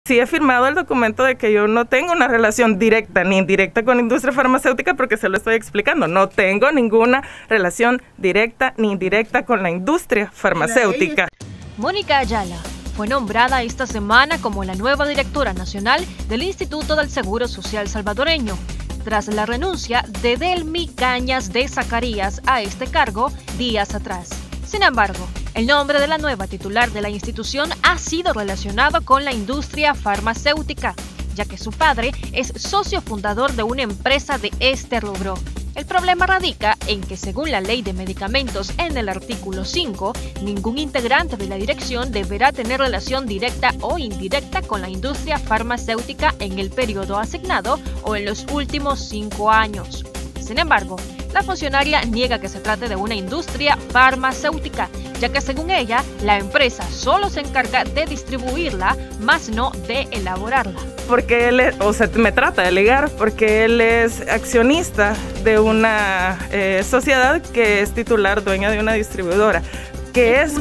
Sí he firmado el documento de que yo no tengo una relación directa ni indirecta con la industria farmacéutica porque se lo estoy explicando. No tengo ninguna relación directa ni indirecta con la industria farmacéutica. Mónica Ayala fue nombrada esta semana como la nueva directora nacional del Instituto del Seguro Social Salvadoreño, tras la renuncia de Delmi Cañas de Zacarías a este cargo días atrás. Sin embargo, el nombre de la nueva titular de la institución ha sido relacionado con la industria farmacéutica, ya que su padre es socio fundador de una empresa de este rubro. El problema radica en que, según la Ley de Medicamentos en el artículo 5, ningún integrante de la dirección deberá tener relación directa o indirecta con la industria farmacéutica en el periodo asignado o en los últimos 5 años. Sin embargo, la funcionaria niega que se trate de una industria farmacéutica, ya que según ella, la empresa solo se encarga de distribuirla, más no de elaborarla. Porque él es, me trata de ligar, porque él es accionista de una sociedad que es titular, dueña de una distribuidora. Que es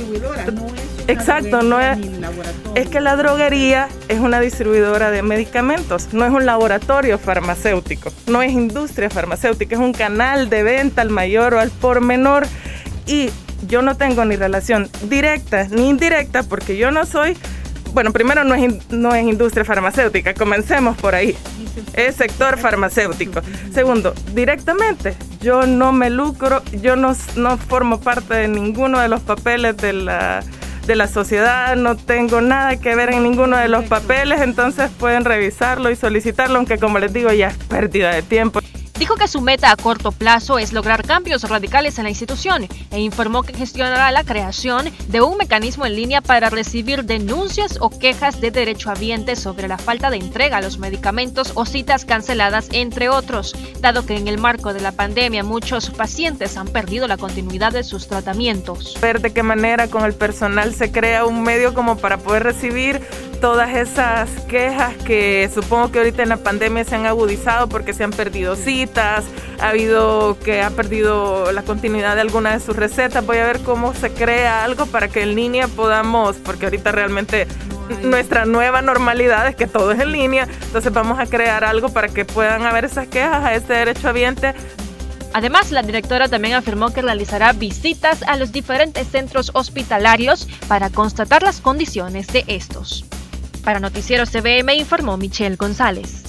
exacto, no es, es que la droguería es una distribuidora de medicamentos, no es un laboratorio farmacéutico, no es industria farmacéutica, es un canal de venta al mayor o al por menor. Y yo no tengo ni relación directa ni indirecta porque yo no soy, bueno, primero no es industria farmacéutica, comencemos por ahí, es sector farmacéutico. Segundo, directamente, yo no me lucro, yo no formo parte de ninguno de los papeles de la sociedad, no tengo nada que ver en ninguno de los papeles, entonces pueden revisarlo y solicitarlo, aunque como les digo, ya es pérdida de tiempo. Dijo que su meta a corto plazo es lograr cambios radicales en la institución e informó que gestionará la creación de un mecanismo en línea para recibir denuncias o quejas de derechohabientes sobre la falta de entrega a los medicamentos o citas canceladas, entre otros, dado que en el marco de la pandemia muchos pacientes han perdido la continuidad de sus tratamientos. Ver de qué manera con el personal se crea un medio como para poder recibir todas esas quejas que supongo que ahorita en la pandemia se han agudizado porque se han perdido citas, ha habido que ha perdido la continuidad de alguna de sus recetas. Voy a ver cómo se crea algo para que en línea podamos, porque ahorita realmente nuestra nueva normalidad es que todo es en línea, entonces vamos a crear algo para que puedan haber esas quejas a este derechohabiente. Además, la directora también afirmó que realizará visitas a los diferentes centros hospitalarios para constatar las condiciones de estos. Para Noticiero CBM informó Michelle González.